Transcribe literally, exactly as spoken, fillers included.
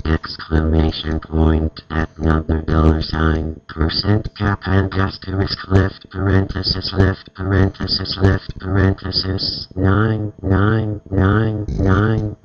exclamation point at number dollar sign percent cap and asterisk left parenthesis left parenthesis left parenthesis nine nine nine nine